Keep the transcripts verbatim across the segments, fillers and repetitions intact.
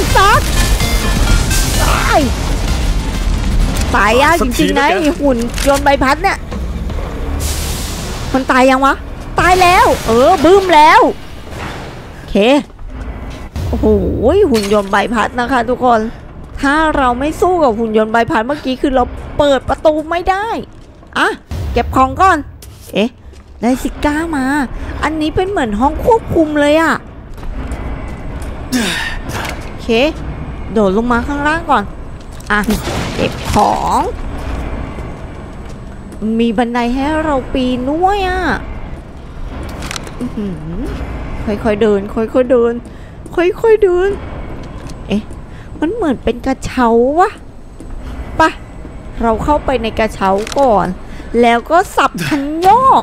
ซักตายตายยากจริงๆนะไอ้หุ่นยนต์ใบพัดเนี่ยมันตายยังวะตายแล้วเออบึ้มแล้วโอเคโอ้โหหุ่นยนต์ใบพัดนะคะทุกคนถ้าเราไม่สู้กับหุ่นยนต์ใบพัดเมื่อกี้คือเราเปิดประตูไม่ได้อะเก็บของก่อนเอ๊ะได้ซิก้ามาอันนี้เป็นเหมือนห้องควบคุมเลยอะโอเคโดดลงมาข้างล่างก่อนอ่ะเก็บของมีบันไดให้เราปีนด้วยอ่ะค่อยๆเดินค่อยๆเดินค่อยๆเดินเอ๊ะมันเหมือนเป็นกระเช้าวะปะเราเข้าไปในกระเช้าก่อนแล้วก็สับคันโยก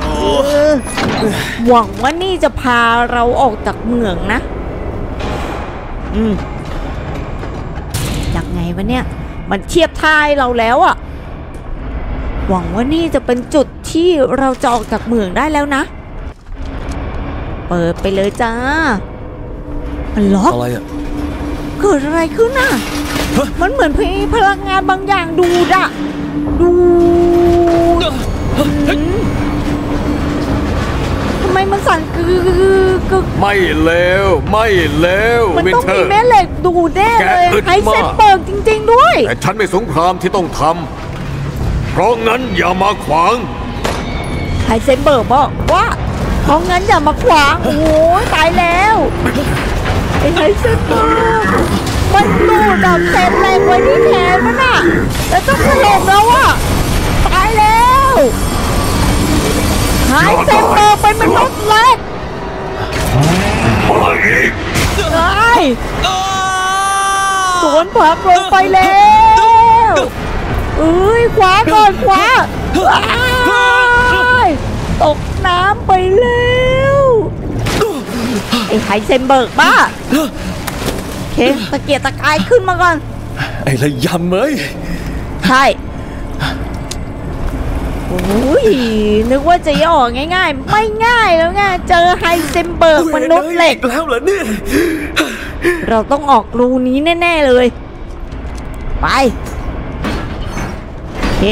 หวังว่านี่จะพาเราออกจากเมืองนะอืมยังไงวะเนี่ยมันเทียบท่าเราแล้วอะหวังว่านี่จะเป็นจุดที่เราจะออกจากเมืองได้แล้วนะเปิดไปเลยจ้ามันล็อกอะไรอะเกิดอะไรขึ้นน่ะมันเหมือนมีพลังงานบางอย่างดูดอะดูทำไมมันสั่นกึกกึกไม่เลวไม่เลวมันต้องมีแม่เหล็กดูแน่เลยไฮเซนเบิร์กจริงๆด้วยแต่ฉันไม่สงครามที่ต้องทำเพราะงั้นอย่ามาขวางไฮเซนเบิร์กบอกว่าเพราะงั้นอย่ามาขวางโอ้ยตายแล้วไอ้ไฮเซนเบิร์กมันดูดเศษเหล็กไว้ที่แขนมันอะแล้วต้องถล่มแล้วอะตายแล้วไฮเซนเบิร์กเป็นมนุษย์เล็กมาอีกไอ้สวนผักลงไปแล้วเอ้ยขวาก่อนขวาตกน้ำไปแล้วไอ้ไฮเซนเบิร์กบ้าโอเคตะเกียกตะกายขึ้นมาก่อนไอ้ระยำเอ้ยใช่โอ้ยนึกว่าจะย่อง่ายๆไม่ง่ายแล้วไงเจอไฮเซนเบิร์กมนุษย์เหล็กแล้วเหรอเนี่ยเราต้องออกรูนี้แน่ๆเลยไปโอเค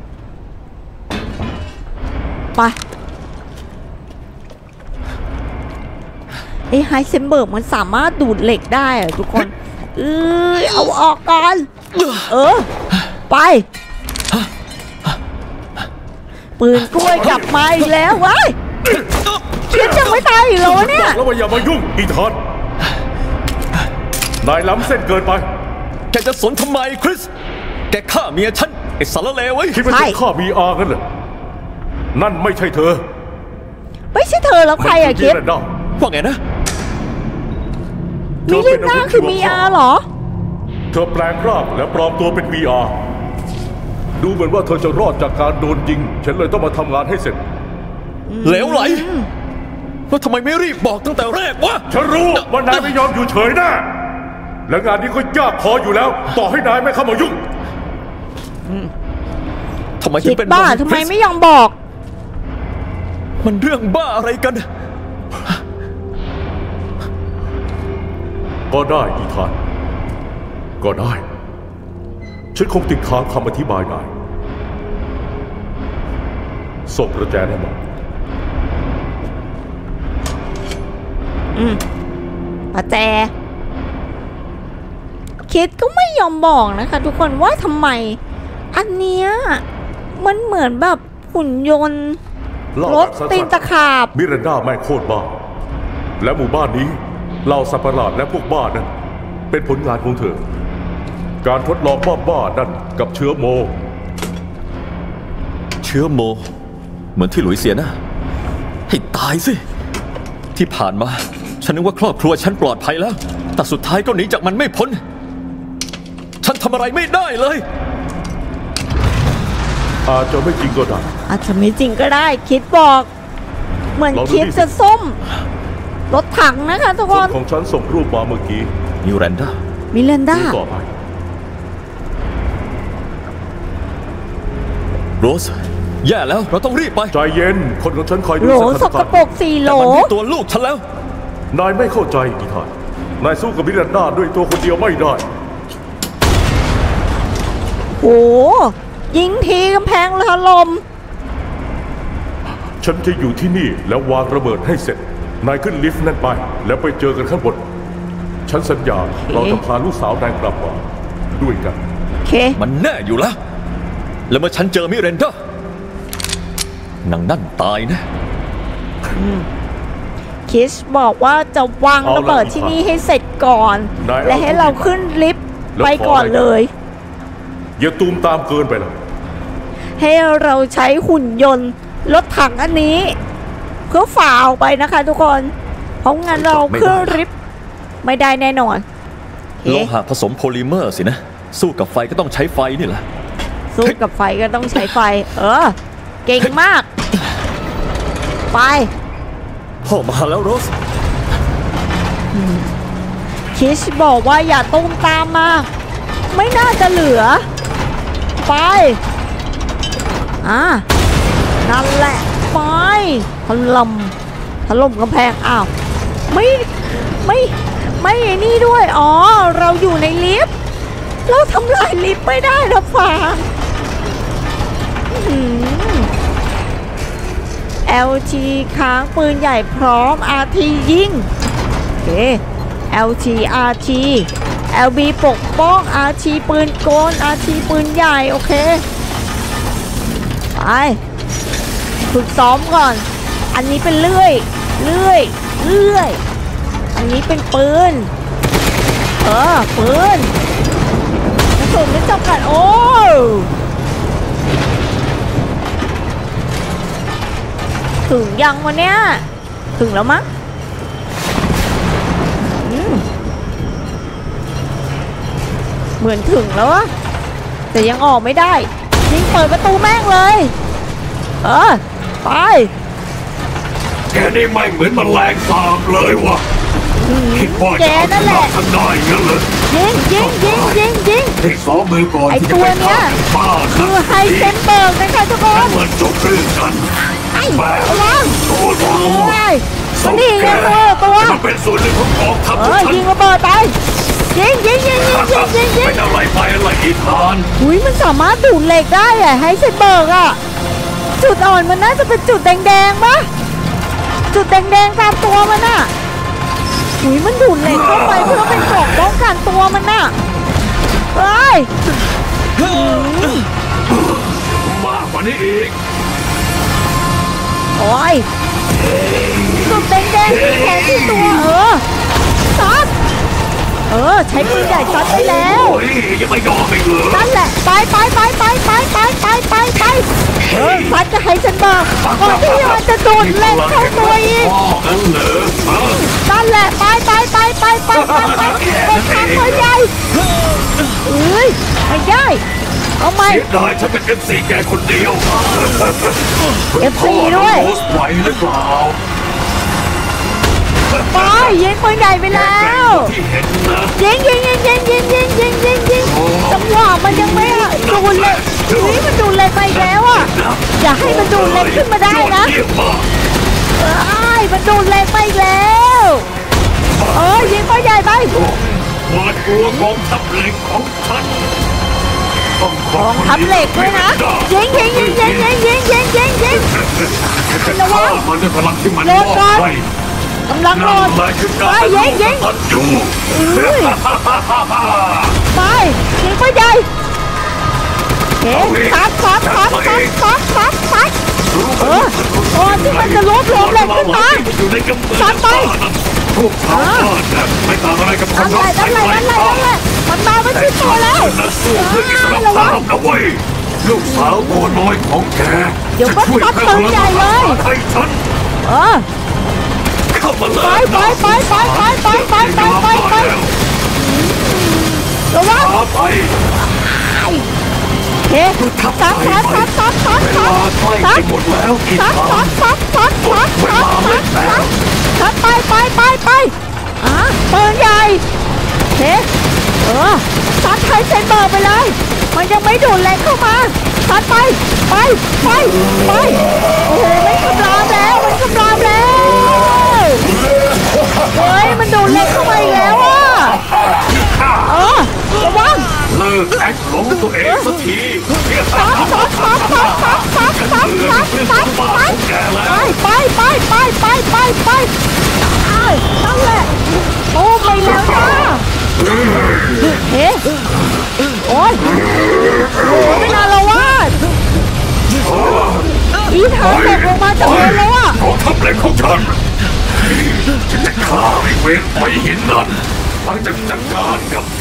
ไปไอ้ไฮเซนเบิร์กมันสามารถดูดเหล็กได้อะทุกคนเออเอาออกก่อนเออไปปืนกล้วยกลับมาอีกแล้ววะคิดยังไม่ตายอีกแล้วเนี่ยแล้วว่าอย่ามายุ่งอีธานนายล้ำเส้นเกินไปแกจะสนทำไมคริสแกฆ่าเมียฉันไอ้สารเลวไว้คิดว่าจะฆ่าบีอาร์กันเหรอนั่นไม่ใช่เธอไม่ใช่เธอแล้วใครอะคิดว่าไงนะมิลินดาคือบีอาร์เหรอเธอแปลงร่างและปลอมตัวเป็นบีอาร์ดูเหมือนว่าเธอจะรอดจากการโดนยิงฉันเลยต้องมาทำงานให้เสร็จเหลวไหลแล้วทำไมไม่รีบบอกตั้งแต่แรกวะฉันรู้ว่านายไม่ยอมอยู่เฉยนะและงานนี้ก็ยากพออยู่แล้วต่อให้นายไม่เข้ามายุ่งทำไมถึงเป็นบ้าทำไมไม่ยอมบอกมันเรื่องบ้าอะไรกันก็ได้อีธานก็ได้ฉันคงติดค้างคำอธิบายนายส่งประแจให้มาอืมประแจคิดก็ไม่ยอมบอกนะคะทุกคนว่าทำไมอันเนี้ยมันเหมือนแบบหุ่นยนต์รถตีนตะขาบมิรันดาแม่โคตรบ้าและหมู่บ้านนี้เหล่าสัตว์ประหลาดและพวกบ้านั้นเป็นผลงานของเธอการทดลองบ้าๆนั่นกับเชื้อโมเชื้อโมเหมือนที่หลุยเสียนะให้ตายสิที่ผ่านมาฉันนึกว่าครอบครัวฉันปลอดภัยแล้วแต่สุดท้ายก็หนีจากมันไม่พ้นฉันทำอะไรไม่ได้เลยอาจจะไม่จริงก็ได้อาจจะไม่จริงก็ได้คิดบอกเหมือนคิดจะส้มรถถังนะคะทุกคนของฉันส่งรูปมาเมื่อกี้มิรันดามิรันดาโรสแย่แล้วเราต้องรีบไปใจเย็นคนของฉันคอยดูโหลสกปรกสี่โหลแต่มันมีตัวลูกฉันแล้วนายไม่เข้าใจอีธานนายสู้กับมิรันดาด้วยตัวคนเดียวไม่ได้โอ้ยิงทีกำแพงถล่มฉันจะอยู่ที่นี่แล้ววางระเบิดให้เสร็จนายขึ้นลิฟต์นั่นไปแล้วไปเจอกันข้างบนฉันสัญญาเราจะพาลูกสาวนายกลับมาด้วยกันโอเคมันแน่อยู่แล้วแล้วเมื่อฉันเจอมิเรนดาหนังนั่นตายนะคิสบอกว่าจะวางระเบิดที่นี่ให้เสร็จก่อนและให้เราขึ้นลิฟต์ไปก่อนเลยอย่าตูมตามเกินไปเลยให้เราใช้หุ่นยนต์รถถังอันนี้เพื่อฝ่าออกไปนะคะทุกคนเพราะงั้นเราขึ้นลิฟต์ไม่ได้แน่นอนโลหะผสมโพลิเมอร์สินะสู้กับไฟก็ต้องใช้ไฟนี่แหละสู้กับไฟก็ต้องใช้ไฟเออเก่งมากไปพ่อมาแล้วโรสคิชบอกว่าอย่าตุ้มตามมาไม่น่าจะเหลือไปอ่านั่นแหละไปถล่มถล่มกำแพงอ้าวไม่ไม่ไม่ไอ้นี่ด้วยอ๋อเราอยู่ในลิฟต์เราทำลายลิฟต์ไม่ได้นะฟ้า แอล ที ค้างปืนใหญ่พร้อม อาร์ ที ยิงโอเค แอล ที อาร์ ที แอล บี ปกป้อง อาร์ ที ปืนกล อาร์ ที ปืนใหญ่โอเคไปฝึกซ้อมก่อนอันนี้เป็นเลื่อยเลื่อยเลื่อยอันนี้เป็นปืนเออปืนกระสุนไม่จำกัดโอ้ถึงยังวันเนี้ยถึงแล้วมั้งเหมือนถึงแล้วอะแต่ยังออกไม่ได้ยิงเปิดประตูแม่งเลยเออไปแกนี่ไม่เหมือนแมลงสาบเลยวะคิดว่าจะเอาชนะทำได้งั้นเลยยิงยิงยิงยิงยิงให้สองมือก่อนไอตัวเนี้ยคือไฮเซนเบิร์กนะคะทุกคนเหมือนจบเรื่องกันไอ้ระวังโอ้โหนี่ไงตัวตัวมันเป็นส่วนหนึ่งของกองทัพของฉันยิงระเบิดไปยิงยิงยิงยิงยิงยิงยิงเป็นอะไรไปอะไรอีกทานอุ้ยมันสามารถดูดเหล็กได้อะไฮเซนเบิร์กอะจุดอ่อนมันน่าจะเป็นจุดแดงๆปะจุดแดงๆตามตัวมันน่ะอุ้ยมันดูดเหล็กเข้าไปเพื่อเป็นเกราะป้องกันตัวมันน่ะเฮ้ยมากกว่านี้อีกโอ้ยจุดแดงๆที่แขนที่ตัวเออซัดเออใช้ปืนใหญ่ซัดไปแล้วโอ้ยยังไม่ยอมอีกเลยนั่นแหละไปไปไปไปไปไปไปไปไปเออซัดจะให้ฉันบอกก่อนที่มันจะโดนเล่นเข้าตัวอีกนั่นแหละไปไปไปไปไปไปไปไปทางปืนใหญ่เอ้ยไม่ได้เอาไหมเสียดายฉันเป็น เอฟ ซี แกคนเดียวเอฟ ซี ด้วยไหวหรือเปล่าไปยิงปืนใหญ่ไปแล้วยิงยิงยิงยิงยิงยิงยิงยิงยิงจังหวะมันยังไม่ดูดเลยนี่มันดูดเลยไปแล้วอ่ะอย่าให้มันดูดเลยขึ้นมาได้นะเอ้ยมันดูดเลยไปแล้วเออยิงปืนใหญ่ไปหวาดกลัวกองทัพเหล็กของฉันกองทัพเหล็กด้วยนะยิงยิงยิงยิงยิงยิงยิงยิงยิงระวังมันด้วยพลังที่มันมอบให้กำลังโดนไปยิงยิงไปยิงไปใหญ่เฮ้ยซัดซัดซัดซัดซัดซัดซัดเออตอนที่มันจะล้มล้มเหล็กขึ้นมาซัดไปพวกเขาไม่ต่างอะไรกับคนรักใครใครมันมาไม่ชิดตัวแล้วระวังนะเว้ยลูกสาวตัวน้อยของแกจะช่วยเพิ่มพลังให้ฉันเออไปไปไปไปไปไปไปไปไปไประวังไปเฮ้ซัดซัดซัดซัดซัดซัดซัดซัดหมดแล้วซัดซัดซัดซัดซัดซัดซัดซัดซัดไปไปไปไปอ่ะปืนใหญ่เฮ้เออซัดไฮเซนเบิร์กไปเลยมันยังไม่ดูดแรงเข้ามาซัดไปไปไปไปโอ้โหมันกำลังแล้วมันกำลังแล้วเฮ้ยมันดูดแรงเข้ามาอีกแล้วอ่ะลิกแอคของตัวเองสักทีฉันเบื่อกับพฤติกรรมบ้าของแกแล้วไปไปไปไปไปไปไปนั่นแหละโอ้ไปแล้วจ้าเฮ้โอ้ยโอ้ไม่นานแล้วว่าอีเธอตกลงมาจากเรือแล้วอ่ะกองทัพเหล็กของฉันฉันจะฆ่าไอ้เวรไปหินนั่นมันจะจัดการกับแก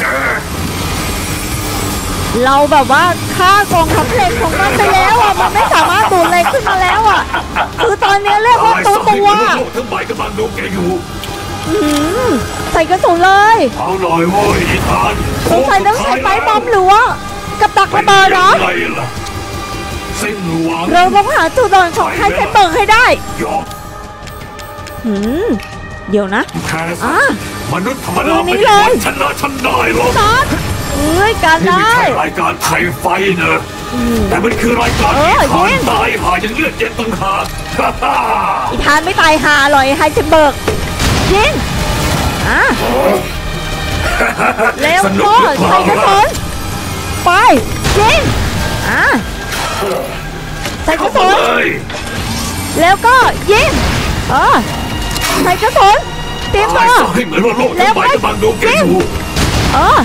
เราแบบว่าฆ่ากองทัพเหล็กของมันไปแล้วอ่ะมันไม่สามารถดูดเหล็กขึ้นมาแล้วอ่ะคือตอนนี้เรียกว่าตัวตัวโลกทั้งใบกำลังดูแกอยู่ใส่กระสุนเลยเอาหน่อยเว้ยอีธานสงสัยต้องใช้ไม้บอมหรือว่ากับดักระเบิดเหรอไงล่ะสิ้นหวังเราต้องหาจุดอ่อนของไฮเซนเบิร์กให้ได้ยอมหืมเดี๋ยวนะแค่อ่ะมนุษย์ธรรมดามือนี้ไม่เลได้ยชนะฉันได้หรอกซอสเอ้ยการนี่ไม่ได้ใช่รายการไทยไฟเนอะแต่มันคือรายการเออที่ทานยิงตายหายังเลือดเย็นต่างหากอีธานไม่ตายหาอร่อยไฮเซนเบิร์กยิงอ่ะเร็วสนุกก็หรือเปใส่ล่ากระสุนไปยิงอ่ะใส่กระเข้าสุมาน เลยแล้วก็ยิงเออใส่กระสุนเตรียมตัตายว ซะให้เหมือนว่าโลกทั้งใบกำลังดูแกอยู่เออ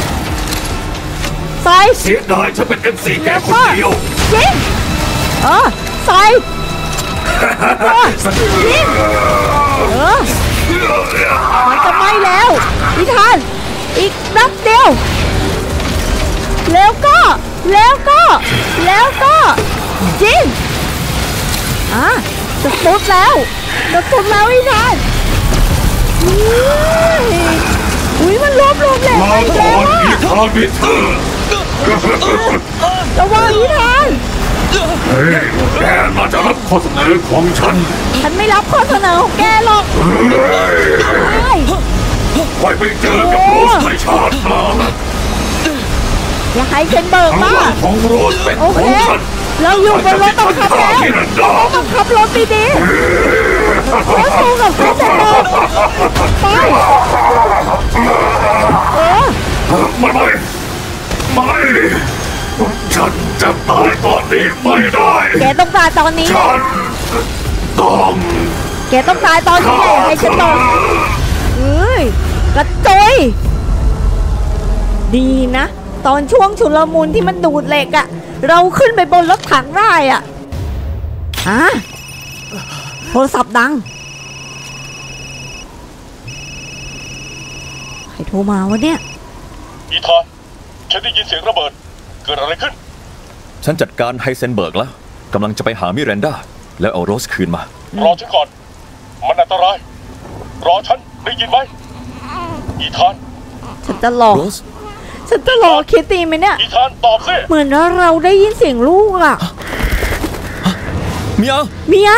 ใส่เสียดายฉันเป็น เอ็ม ซี แกแล้วคนก็เดียวยิงเออใส่เออสนุกยิงเออมันจะไหม้แล้วพี่ทานอีกนัดเดียวแล้วก็แล้วก็แล้วก็ยิงอ่ะจะสุดแล้วจะสุดแล้วพี่ทานอุ้ยอุ้ยมันรวบรวมแหลกลาไปอีกก่แล้อวนอีอะทานมิเตอร์ระวังพี่ทานเฮ้ยแกมาจะรับข้อเสนอของฉันฉันไม่รับข้อเสนอของแกหรอกเฮ้ยใช่ไปไปเจอกับโรสในชาติหน้านะอย่าให้เซนเบิร์กทั้งมาวันของโรสเป็นโอขเคองฉันเราอยู่บนรถบังคับแล้วที่นันดาบังคับรถดีๆแล้วสู้กับเซนเบิร์กไปเออไม่ไม่ไม่ฉันจะตายตอนนี้ไม่ได้แกต้องตายตอนนี้ฉันต้องแกต้องตายตอนนี้แหละให้เซนเบิร์กเอ้ยกระจยดีนะ ตอนช่วงชุลมุนที่มันดูดเหล็กอะเราขึ้นไปบนรถถังได้อะฮะโทรศัพท์ดังใครโทรมาวะเนี่ยอีธานฉันได้ยินเสียงระเบิดเกิดอะไรขึ้น ฉันจัดการไฮเซนเบิร์กแล้วกำลังจะไปหามิเรนดาแล้วเอาโรสคืนมารอฉันก่อนมันอันตรายรอฉันได้ยินไหมอีธานฉันจะหลอกโรสฉันจะหลอกคิตตี้ไหมเนี่ยอีธานตอบสิเหมือนว่าเราได้ยินเสียงลูกอะเมียเมีย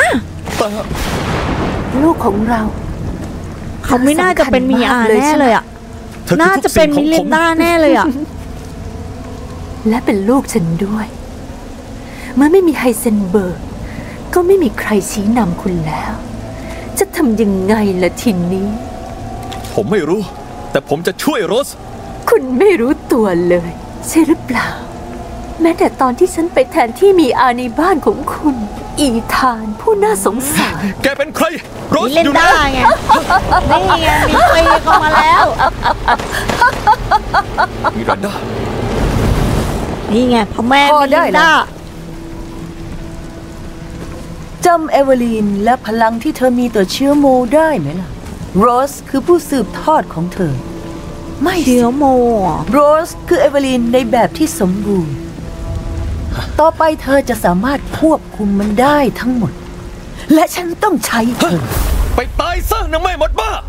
ลูกของเราเขาไม่น่าจะเป็นเมียสำคัญมากเลยแน่ใช่ไหมเลยอะเธอคือน่าทุจะกเป็สิ่นงขอมิงลิผนมดาแน่เลยอะและเป็นลูกฉันด้วย เมื่อไม่มีไฮเซนเบิร์กก็ไม่มีใครชี้นำคุณแล้ว จะทำยังไงล่ะทีนี้ผมไม่รู้ แต่ผมจะช่วยโรสคุณไม่รู้ตัวเลย ใช่หรือเปล่า แม้แต่ตอนที่ฉันไปแทนที่มีอาในบ้านของคุณ อีธานผู้น่าสงสารแกเป็นใครโรสมิลินอยู่ไหนดาไงนี่ไงมีปีกออกมาแล้วมิเรนดานี่ไงพ่อแม่พอมิได้ลินแล้ดาวจำเอเวอลีนและพลังที่เธอมีต่อเชื้อโมได้ไหมล่ะ โรสคือผู้สืบทอดของเธอ ไม่สิเชื้อโมอ่ะโรสคือเอเวอลีนในแบบที่สมบูรณ์ ต่อไปเธอจะสามารถควบคุมมันได้ทั้งหมด และฉันต้องใช้เธอไปตายซะนะแม่หมดบ้า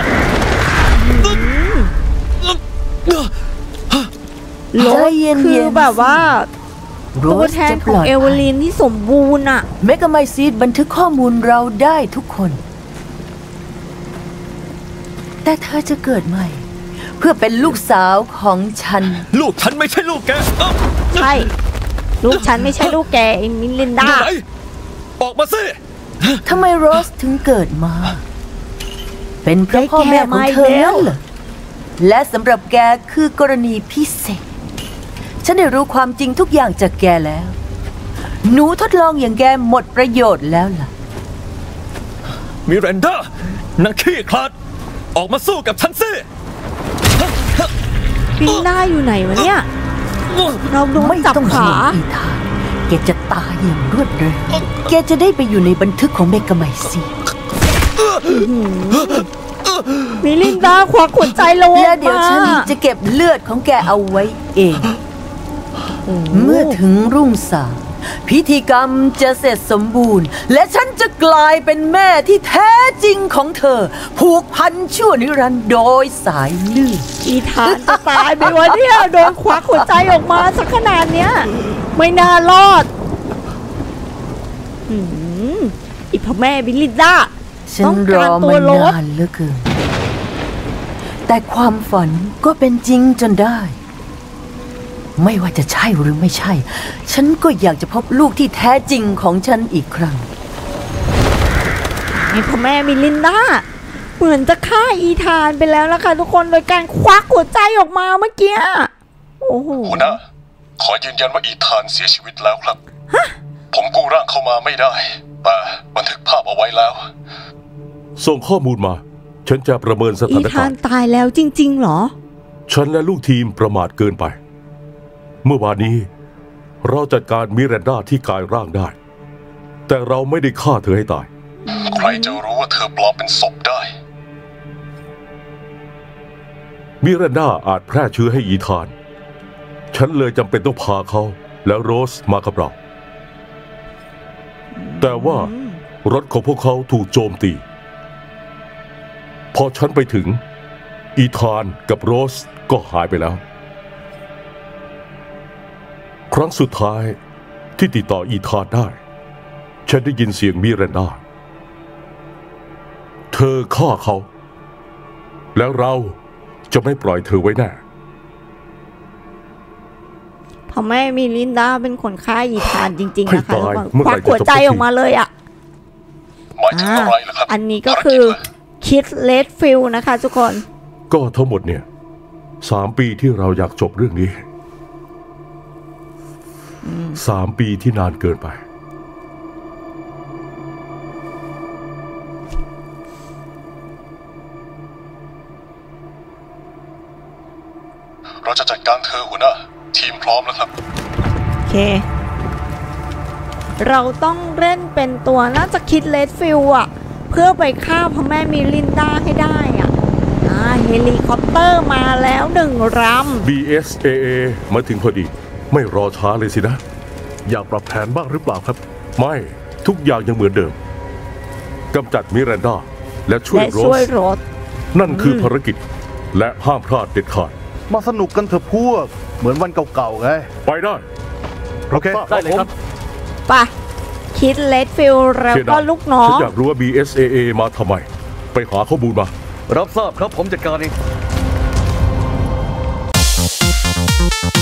โลใจกเย็นๆคือแบบว่าโรตัวสแทนจะขปองลอดเอเวอรีนที่สมบูรณ์อ่ะเมกะไมซีดบันทึกข้อมูลเราได้ทุกคน แต่เธอจะเกิดใหม่ เพื่อเป็นลูกสาวของฉันลูกฉันไม่ใช่ลูกแกเอ้าใช่ ลูกฉันไม่ใช่ลูกแกไอ้มิลินอดายู่ไหนออกมาสิทำไมโรสถึงเกิดมา เป็นเพราะพ่อแม่ของเธอนั่นเหรอ และสำหรับแกคือกรณีพิเศษฉันได้รู้ความจริงทุกอย่างจากแกแล้ว หนูทดลองอย่างแกหมดประโยชน์แล้วล่ะมิรันดานักขี้คลาดออกมาสู้กับฉันสิปีหน้าอยู่ไหนวะเนี่ย เราโดนไม่จับต้องขาห่วงอีธานแกจะตายอย่างรวดเร็ว แกจะได้ไปอยู่ในบันทึกของเมกะไมซีมิลินดาควักหัวใจลงและเดี๋ยวมาฉันจะเก็บเลือดของแกเอาไว้เอง เมื่อถึงรุ่งสางพิธีกรรมจะเสร็จสมบูรณ์ และฉันจะกลายเป็นแม่ที่แท้จริงของเธอ ผูกพันชั่วนิรันดร์โดยสายเลือดอีธานจะตายไปวะเนี่ยโดนควักหัวใจออกมาสักขนาดเนี้ยไม่น่ารอดอืมอีพ่อแม่มิลินดาฉันต้องรกาอรตัมาวลดนานเหลือเกิน แต่ความฝันก็เป็นจริงจนได้ ไม่ว่าจะใช่หรือไม่ใช่ ฉันก็อยากจะพบลูกที่แท้จริงของฉันอีกครั้งไอ้พ่อแม่มิลินดาเหมือนจะฆ่าอีธานไปแล้วนะคะทุกคนโดยการควักหัวใจออกมาเมื่อกี้โอ้โหหัวหน้าขอยืนยันว่าอีธานเสียชีวิตแล้วครับ ผมกู้ร่างเข้ามาไม่ได้ แต่บันทึกภาพเอาไว้แล้วส่งข้อมูลมา ฉันจะประเมินสอีถานธากาน รณ์ตายแล้วจริงๆเหรอฉันและลูกทีมประมาทเกินไป เมื่อวานนี้เราจัดการมิรันดาที่กายร่างได้ แต่เราไม่ได้ฆ่าเธอให้ตายใครจะรู้ว่าเธอปลอมเป็นศพได้มิรันดาอาจแพร่เชื้อให้อีธาน ฉันเลยจำเป็นต้องพาเขาและโรสมากับเรา แต่ว่ารถของพวกเขาถูกโจมตี พอฉันไปถึงอีธานกับโรสก็หายไปแล้ว ครั้งสุดท้ายที่ติดต่ออีธานได้ ฉันได้ยินเสียงมิรันดา เธอฆ่าเขา แล้วเราจะไม่ปล่อยเธอไว้แน่พ่อแม่มิลินดาเป็นคนฆ่าอีธานจริงๆนะคะให้ทุกตายคนเมื่อคไหร่วักหัวใจจะจบสักทีออกมาเลยอ่ะหมายถึงอะไรล่ะครับอันนี้ก็คือคิดเลดฟิลนะคะทุกคนก็ทั้งหมดเนี่ยสามปีที่เราอยากจบเรื่องนี้สามปีที่นานเกินไปเราจะจัดการเธอหัวหน้า ทีมพร้อมแล้วครับโอเค เราต้องเล่นเป็นตัวน่าจะคิดเลดฟิลอ่ะ เพื่อไปฆ่าพ่อแม่มิลินดาให้ได้อ่ะอ่าเฮลิคอปเตอร์มาแล้วหนึ่งลำบี เอส เอ เอ มาถึงพอดี ไม่รอช้าเลยสินะอยากปรับแผนบ้างหรือเปล่าครับไม่ทุกอย่างยังเหมือนเดิมกำจัดมิรันดาและช่วยและโรช่วยสรถนั่นคือภารกิจ และห้ามพลาดเด็ดขาดมาสนุกกันเถอะพวก เหมือนวันเก่าๆไงไปได้โอเคได้เลยครับไปคิดเลดฟิลแล้วเชียร์ก็ดาวลูกน้อฉังนอยากรู้ว่า บี เอส เอ เอ มาทำไม ไปหาข้อมูลมารับทราบครับผมจัดการเอง